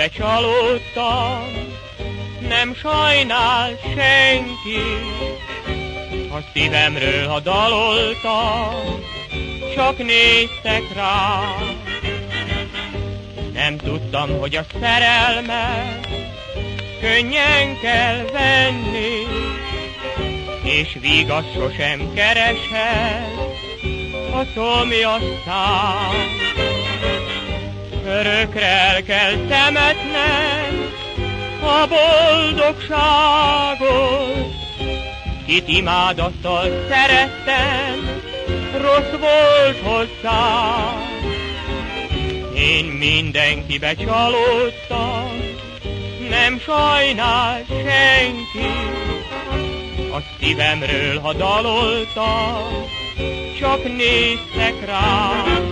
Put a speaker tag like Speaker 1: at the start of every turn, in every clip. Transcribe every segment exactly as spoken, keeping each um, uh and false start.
Speaker 1: Kibe csalódtam, nem sajnál senki, a szívemről, ha daloltam, csak néztek rá. Nem tudtam, hogy a szerelmet könnyen kell venni, és vígas sosem kereshet a szomjasszám. Örökre el kell temetnem a boldogságot, kit imádattal szerettem, rossz volt hozzám. Én mindenkibe csalódtam, nem sajnál senki, a szívemről, ha daloltam, csak néztek rám.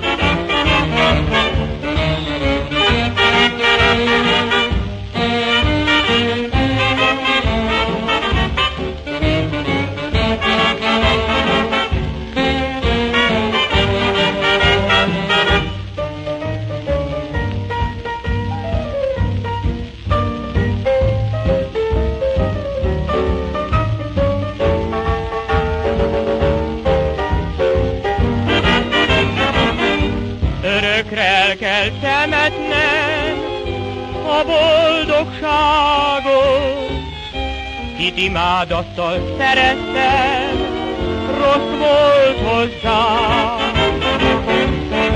Speaker 1: Örökre el kell temetnem a boldogságot, kit imádattal szerettem, rossz volt hozzám.